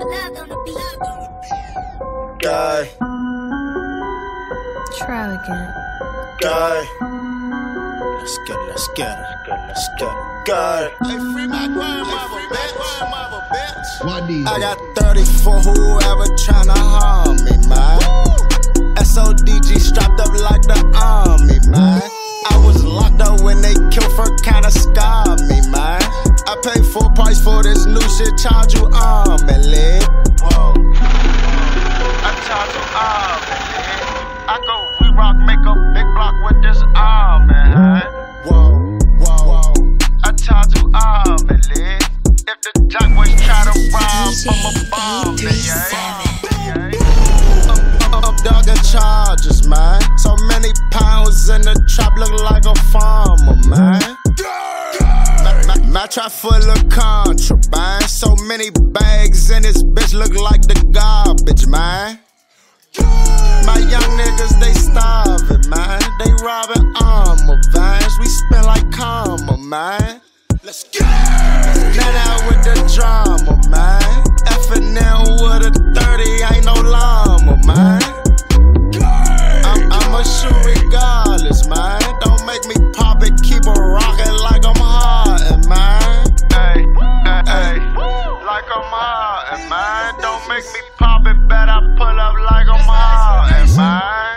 Die. Try again. Die. Let's get it, let's get it, let's get it. Die. Hey, free my grandmother, bitch. I got 30 for whoever tryna harm me, man. SODG strapped up like the army, man. I was locked up when they killed for kinda scarred me, man. I paid full price for this new shit, charge you arm and leg. Whoa. I charge you arm and leg. I go re-rock, make a big block with this arm and whoa, whoa. I charge you arm and leg. If the jack boys try to rob, I'm a bomb, I'm dogging charges, man. So many pounds in the trap, look like a farmer, man. My trap full of contraband. So many bags in this bitch, look like the garbage, man. My young niggas, they starving, man. They robbing armor vans. We spin like karma, man. Let's get it. Now with the drama, man. F&N with a 30, ain't no llama, man. I'ma shoot regardless, man. Don't make me pop it, keep it rockin' like I'm hardin', man. Hey, like I'm hardin', man. Don't make me pop it, bet I pull up like I'm hardin', man.